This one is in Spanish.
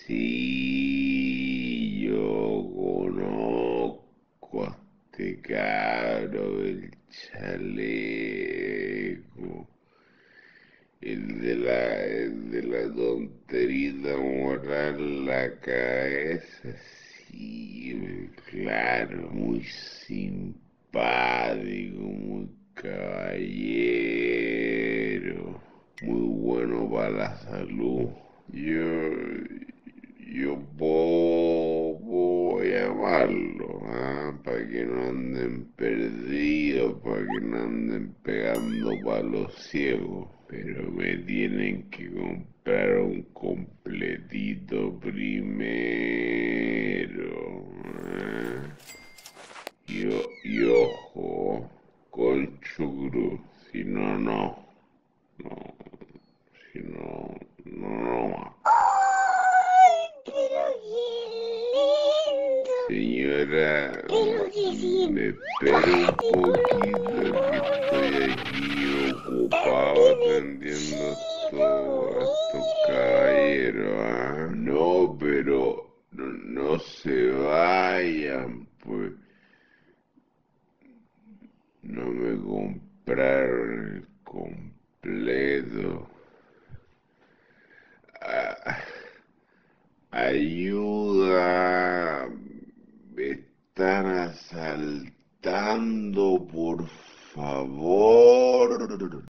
Sí, yo conozco a este cabro del chaleco, el de la tonterita moral en la cabeza, sí, claro, muy simpático, muy caballero, muy bueno para la salud. Yo puedo llamarlo, para que no anden perdidos, para que no anden pegando palos ciegos. Pero me tienen que comprar un completito primero. ¿Ah? Y ojo, con chucrut, si no, no. No, si no, no, no. ¡Ay, pero qué lindo! Señora, Pero qué me espera un poquito que simpático. estoy aquí ocupado También es atendiendo a chino. estos caballeros, ¿ah? No, pero no se vayan, pues no me compraron el completo. Ah, ayuda.